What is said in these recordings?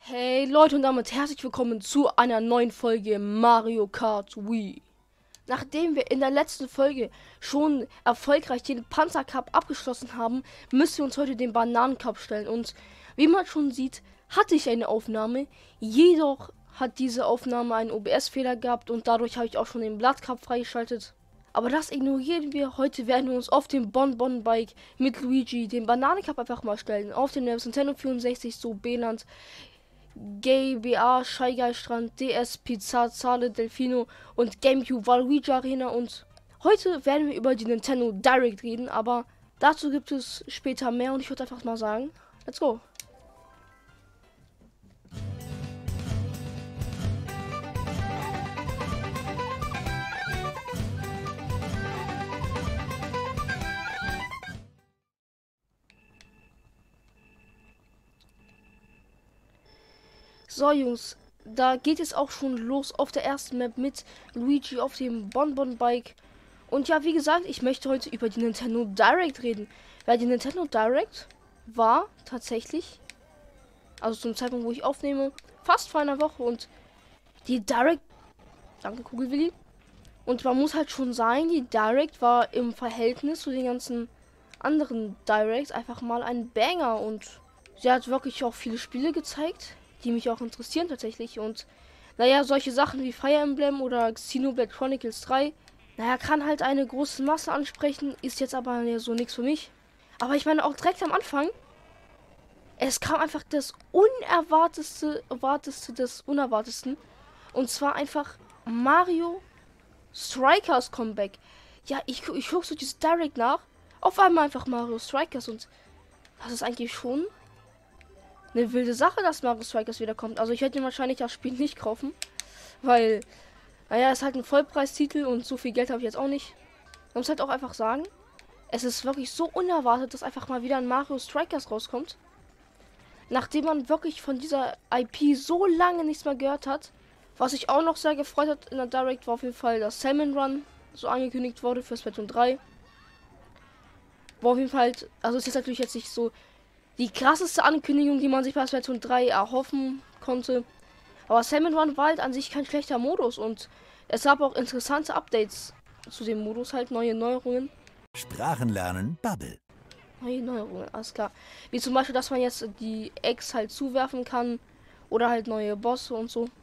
Hey Leute und damit herzlich willkommen zu einer neuen Folge Mario Kart Wii. Nachdem wir in der letzten Folge schon erfolgreich den Panzer Cup abgeschlossen haben, müssen wir uns heute den Bananen Cup stellen. Und wie man schon sieht, hatte ich eine Aufnahme. Jedoch hat diese Aufnahme einen OBS-Fehler gehabt und dadurch habe ich auch schon den Blood Cup freigeschaltet. Aber das ignorieren wir. Heute werden wir uns auf dem Bon-Bon-Bike mit Luigi den Bananen Cup einfach mal stellen. Auf dem Nintendo 64, so Beland, GBA, Shy Guy Strand, DS, Pizza, Zale, Delfino und GameCube Waluigi Arena. Und heute werden wir über die Nintendo Direct reden, aber dazu gibt es später mehr und ich würde einfach mal sagen, let's go. So Jungs, da geht es auch schon los auf der ersten Map mit Luigi auf dem Bon-Bon-Bike. Und ja, wie gesagt, ich möchte heute über die Nintendo Direct reden. Weil die Nintendo Direct war tatsächlich, also zum Zeitpunkt, wo ich aufnehme, fast vor einer Woche. Und die Direct, danke Kugelwilli. Und man muss halt schon sagen, die Direct war im Verhältnis zu den ganzen anderen Directs einfach mal ein Banger. Und sie hat wirklich auch viele Spiele gezeigt, die mich auch interessieren tatsächlich. Und naja, solche Sachen wie Fire Emblem oder Xenoblade Chronicles 3, naja, kann halt eine große Masse ansprechen, ist jetzt aber ja so nichts für mich. Aber ich meine auch direkt am Anfang, es kam einfach das Unerwartetste des Unerwartesten. Und zwar einfach Mario Strikers Comeback. Ja, ich guck so dieses Direct nach. Auf einmal einfach Mario Strikers und das ist eigentlich schon eine wilde Sache, dass Mario Strikers wiederkommt. Also ich hätte mir wahrscheinlich das Spiel nicht kaufen, weil, naja, es ist halt ein Vollpreistitel und so viel Geld habe ich jetzt auch nicht. Man muss halt auch einfach sagen, es ist wirklich so unerwartet, dass einfach mal wieder ein Mario Strikers rauskommt. Nachdem man wirklich von dieser IP so lange nichts mehr gehört hat. Was ich auch noch sehr gefreut hat in der Direct war auf jeden Fall, dass Salmon Run so angekündigt wurde für Splatoon 3. War auf jeden Fall halt, also es ist natürlich jetzt nicht so die krasseste Ankündigung, die man sich bei Splatoon 3 erhoffen konnte. Aber Salmon Run war halt an sich kein schlechter Modus und es gab auch interessante Updates zu dem Modus, halt neue Neuerungen. Sprachenlernen Bubble. Neue Neuerungen, alles klar. Wie zum Beispiel, dass man jetzt die Eggs halt zuwerfen kann oder halt neue Bosse und so.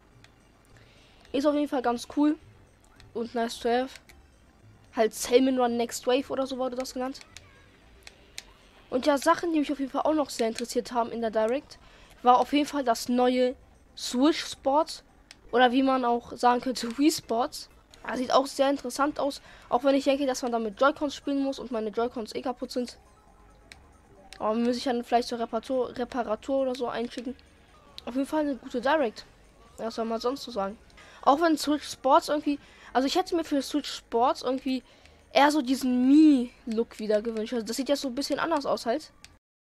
Ist auf jeden Fall ganz cool und nice to have. Halt Salmon Run Next Wave oder so wurde das genannt. Und ja, Sachen, die mich auf jeden Fall auch noch sehr interessiert haben in der Direct, war auf jeden Fall das neue Switch Sports. Oder wie man auch sagen könnte, Wii Sports. Das sieht auch sehr interessant aus. Auch wenn ich denke, dass man damit Joy-Cons spielen muss und meine Joy-Cons eh kaputt sind. Aber muss ich dann vielleicht zur Reparatur oder so einschicken. Auf jeden Fall eine gute Direct. Was soll man sonst so sagen? Auch wenn Switch Sports irgendwie, also ich hätte mir für Switch Sports irgendwie eher so diesen Mii-Look wieder gewünscht. Also das sieht ja so ein bisschen anders aus halt.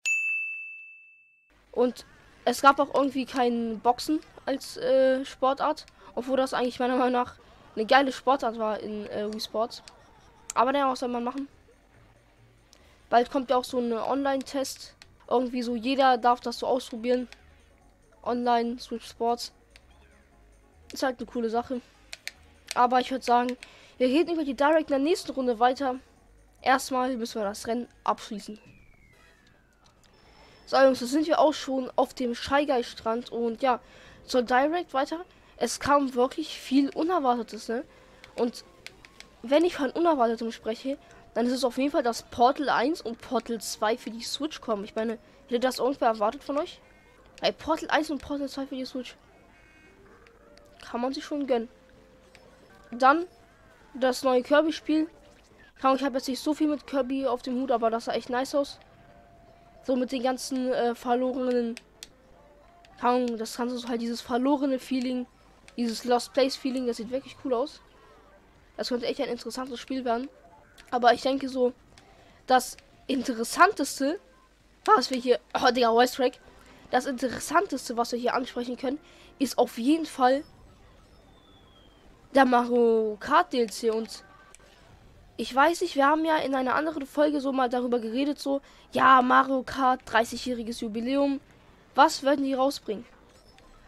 Und es gab auch irgendwie keinen Boxen als Sportart. Obwohl das eigentlich meiner Meinung nach eine geile Sportart war in Wii Sports. Aber naja, was soll man machen? Bald kommt ja auch so ein Online-Test. Irgendwie so, jeder darf das so ausprobieren. Online, Switch Sports. Ist halt eine coole Sache. Aber ich würde sagen, wir reden über die Direct in der nächsten Runde weiter. Erstmal müssen wir das Rennen abschließen. So, Jungs, da sind wir auch schon auf dem Shy Guy Strand. Und ja, zur Direct weiter. Es kam wirklich viel Unerwartetes, ne? Und wenn ich von Unerwartetem spreche, dann ist es auf jeden Fall, dass Portal 1 und Portal 2 für die Switch kommen. Ich meine, hätte das irgendwer erwartet von euch? Bei Portal 1 und Portal 2 für die Switch. Kann man sich schon gönnen. Dann das neue Kirby-Spiel. Ich habe jetzt nicht so viel mit Kirby auf dem Hut, aber das sah echt nice aus. So mit den ganzen verlorenen. Das kannst du halt dieses verlorene Feeling, dieses Lost Place Feeling, das sieht wirklich cool aus. Das könnte echt ein interessantes Spiel werden. Aber ich denke so, das Interessanteste, was wir hier. Oh, Digga, Voice Track. Das Interessanteste, was wir hier ansprechen können, ist auf jeden Fall der Mario Kart DLC. Und ich weiß nicht, wir haben ja in einer anderen Folge so mal darüber geredet, so, ja, Mario Kart, 30-jähriges Jubiläum. Was werden die rausbringen?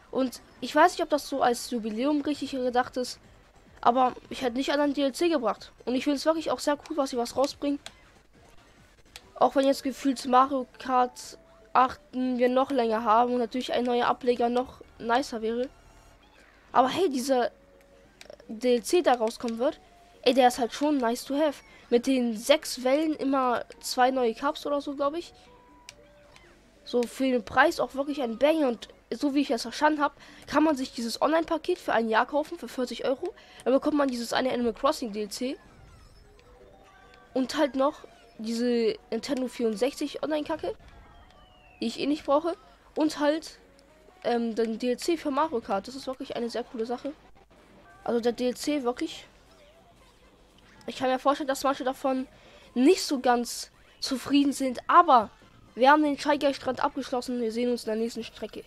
Und ich weiß nicht, ob das so als Jubiläum richtig gedacht ist, aber ich hätte nicht an einen DLC gebracht. Und ich finde es wirklich auch sehr cool, was sie was rausbringen. Auch wenn jetzt gefühlt Mario Kart 8 wir noch länger haben und natürlich ein neuer Ableger noch nicer wäre. Aber hey, dieser DLC da rauskommen wird, ey, der ist halt schon nice to have. Mit den 6 Wellen immer 2 neue Cups oder so, glaube ich. So für den Preis auch wirklich ein Banger. Und so wie ich es verstanden habe, kann man sich dieses Online-Paket für ein Jahr kaufen für 40 Euro. Dann bekommt man dieses eine Animal Crossing DLC. Und halt noch diese Nintendo 64 Online-Kacke, die ich eh nicht brauche. Und halt den DLC für Mario Kart. Das ist wirklich eine sehr coole Sache. Also der DLC wirklich. Ich kann mir vorstellen, dass manche davon nicht so ganz zufrieden sind. Aber wir haben den Shy Guy Strand abgeschlossen. Wir sehen uns in der nächsten Strecke.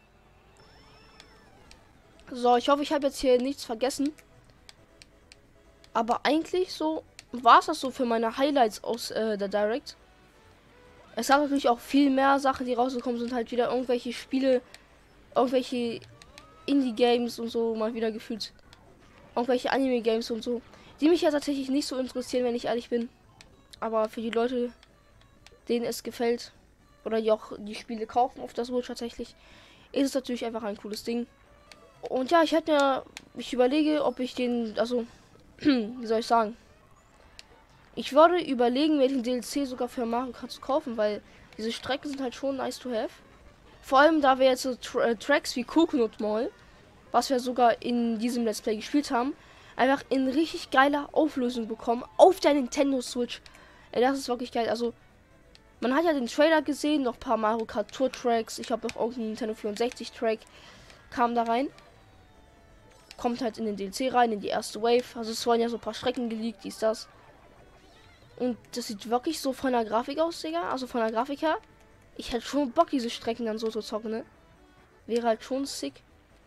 So, ich hoffe, ich habe jetzt hier nichts vergessen. Aber eigentlich so war es das so für meine Highlights aus der Direct. Es gab natürlich auch viel mehr Sachen, die rausgekommen sind. Halt wieder irgendwelche Spiele, irgendwelche Indie-Games und so mal wieder gefühlt. Irgendwelche Anime-Games und so. Die mich ja tatsächlich nicht so interessieren, wenn ich ehrlich bin. Aber für die Leute, denen es gefällt, oder die auch die Spiele kaufen auf das Switch tatsächlich, ist es natürlich einfach ein cooles Ding. Und ja, ich überlege, ob ich den, also, wie soll ich sagen? Ich würde überlegen, mir den DLC sogar für Mario Kart zu kaufen, weil diese Strecken sind halt schon nice to have. Vor allem, da wir jetzt so Tracks wie Coconut Mall, was wir sogar in diesem Let's Play gespielt haben, einfach in richtig geiler Auflösung bekommen auf der Nintendo Switch. Ey, das ist wirklich geil. Also, man hat ja den Trailer gesehen, noch ein paar Mario Kart Tour Tracks. Ich habe noch irgendeinen Nintendo 64 Track kam da rein. Kommt halt in den DLC rein, in die erste Wave. Also es waren ja so ein paar Strecken geleakt, dies, das. Und das sieht wirklich so von der Grafik aus, Digga. Also von der Grafik her. Ich hätte schon Bock, diese Strecken dann so zu zocken, ne? Wäre halt schon sick.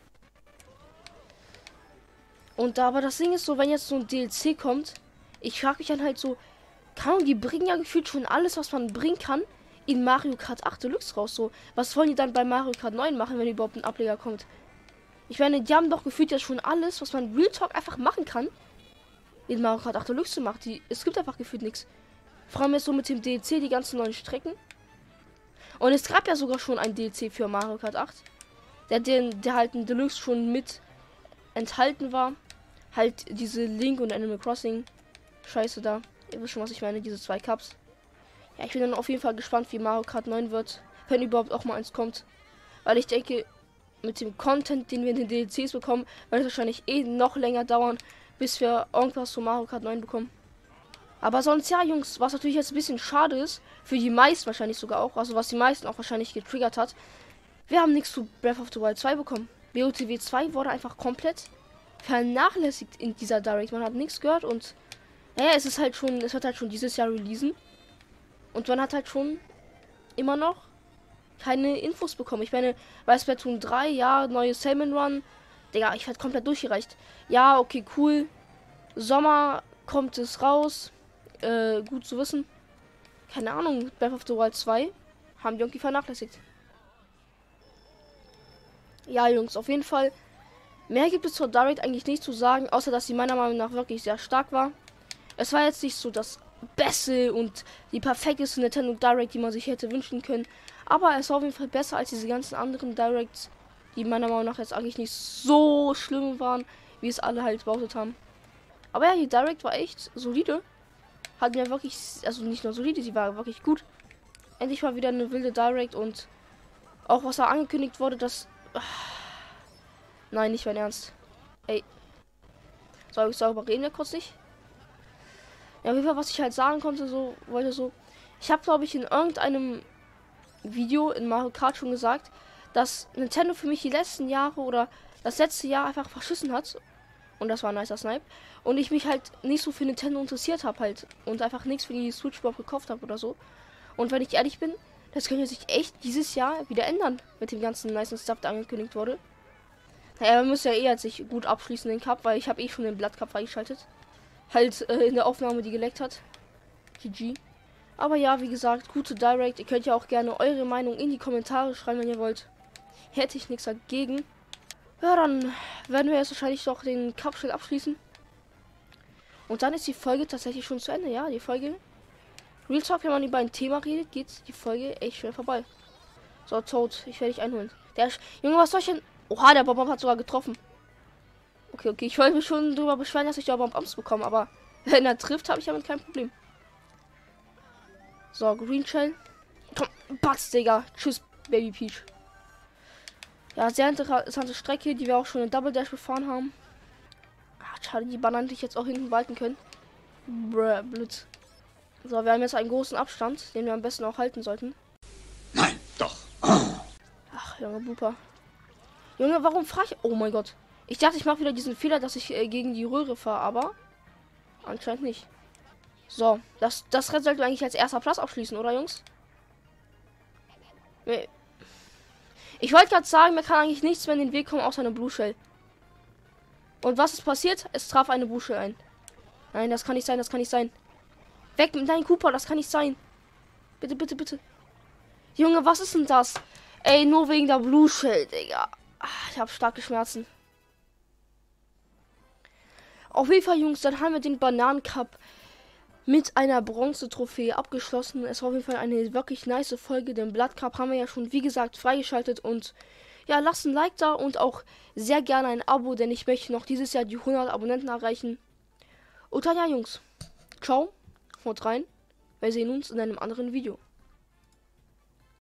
Und da, aber das Ding ist so, wenn jetzt so ein DLC kommt, ich frage mich dann halt so, die bringen ja gefühlt schon alles, was man bringen kann, in Mario Kart 8 Deluxe raus. So, was wollen die dann bei Mario Kart 9 machen, wenn überhaupt ein Ableger kommt? Ich meine, die haben doch gefühlt ja schon alles, was man Real Talk einfach machen kann, in Mario Kart 8 Deluxe zu machen. Es gibt einfach gefühlt nichts. Vor allem jetzt so mit dem DLC, die ganzen neuen Strecken. Und es gab ja sogar schon ein DLC für Mario Kart 8. Der halt ein Deluxe schon mit enthalten war. Halt diese Link und Animal Crossing Scheiße da. Ihr wisst schon, was ich meine, diese 2 Cups. Ja, ich bin dann auf jeden Fall gespannt, wie Mario Kart 9 wird. Wenn überhaupt auch mal eins kommt. Weil ich denke, mit dem Content, den wir in den DLCs bekommen, wird es wahrscheinlich noch länger dauern, bis wir irgendwas zu Mario Kart 9 bekommen. Aber sonst ja, Jungs, was natürlich jetzt ein bisschen schade ist, für die meisten wahrscheinlich sogar auch, also was die meisten auch wahrscheinlich getriggert hat, wir haben nichts zu Breath of the Wild 2 bekommen. BOTW 2 wurde einfach komplett vernachlässigt in dieser Direct. Man hat nichts gehört und naja, es wird halt schon dieses Jahr releasen. Und man hat halt schon immer noch keine Infos bekommen. Ich meine, bei Splatoon 3, ja, neue Salmon Run. Digga, ich werde komplett durchgereicht. Ja, okay, cool. Sommer kommt es raus. Gut zu wissen. Keine Ahnung, Breath of the Wild 2 haben die irgendwie vernachlässigt. Ja, Jungs, auf jeden Fall. Mehr gibt es zur Direct eigentlich nicht zu sagen, außer dass sie meiner Meinung nach wirklich sehr stark war. Es war jetzt nicht so das Beste und die perfekteste Nintendo Direct, die man sich hätte wünschen können. Aber es war auf jeden Fall besser als diese ganzen anderen Directs, die meiner Meinung nach jetzt eigentlich nicht so schlimm waren, wie es alle halt behauptet haben. Aber ja, die Direct war echt solide. Hat mir wirklich, also nicht nur solide, sie war wirklich gut. Endlich mal wieder eine wilde Direct und auch was da angekündigt wurde, dass... Nein, nicht mein Ernst. Ey. Soll ich sauber reden wir kurz nicht? Ja, auf jeden Fall, was ich halt sagen konnte, ich habe, glaube ich, in irgendeinem Video in Mario Kart schon gesagt, dass Nintendo für mich die letzten Jahre oder das letzte Jahr einfach verschissen hat. Und das war ein nicer Snipe. Und ich mich halt nicht so für Nintendo interessiert habe halt. Und einfach nichts für die Switch überhaupt gekauft habe oder so. Und wenn ich ehrlich bin, das könnte sich echt dieses Jahr wieder ändern. Mit dem ganzen nice Stuff, der angekündigt wurde. Naja, man muss ja jetzt sich gut abschließen den Cup, weil ich habe schon den Blood Cup freigeschaltet. Halt in der Aufnahme, die geleckt hat. GG. Aber ja, wie gesagt, gute Direct. Ihr könnt ja auch gerne eure Meinung in die Kommentare schreiben, wenn ihr wollt. Hätte ich nichts dagegen. Ja, dann werden wir jetzt wahrscheinlich doch den Cup-Schild abschließen. Und dann ist die Folge tatsächlich schon zu Ende. Ja, die Folge. Real Talk, wenn man über ein Thema redet, geht die Folge echt schnell vorbei. So, Toad, ich werde dich einholen. Junge, was soll ich denn? Oha, der Bomb hat sogar getroffen. Okay, ich wollte mich schon darüber beschweren, dass ich da Bombs bekomme, aber wenn er trifft, habe ich damit kein Problem. So, Green Shell. Komm, Batz, Digga. Tschüss, Baby Peach. Ja, sehr interessante Strecke, die wir auch schon in Double Dash gefahren haben. Ach, schade, die Bananen die ich jetzt auch hinten walten können. Blöd. So, wir haben jetzt einen großen Abstand, den wir am besten auch halten sollten. Nein, doch. Ach, Junge, Blooper. Junge, warum frage ich... Oh mein Gott. Ich dachte, ich mache wieder diesen Fehler, dass ich gegen die Röhre fahre, aber anscheinend nicht. So, das Rennen sollten wir eigentlich als erster Platz abschließen, oder Jungs? Ich wollte gerade sagen, mir kann eigentlich nichts mehr in den Weg kommen, außer eine Blue Shell. Und was ist passiert? Es traf eine Blue Shell ein. Nein, das kann nicht sein, das kann nicht sein. Weg mit deinem Cooper, das kann nicht sein. Bitte, bitte, bitte. Junge, was ist denn das? Ey, nur wegen der Blue Shell, Digga. Ich habe starke Schmerzen. Auf jeden Fall, Jungs, dann haben wir den Bananen Cup mit einer Bronze-Trophäe abgeschlossen. Es war auf jeden Fall eine wirklich nice Folge. Den Blood Cup haben wir ja schon, wie gesagt, freigeschaltet. Und ja, lasst ein Like da und auch sehr gerne ein Abo, denn ich möchte noch dieses Jahr die 100 Abonnenten erreichen. Und dann ja, Jungs. Ciao, haut rein. Wir sehen uns in einem anderen Video.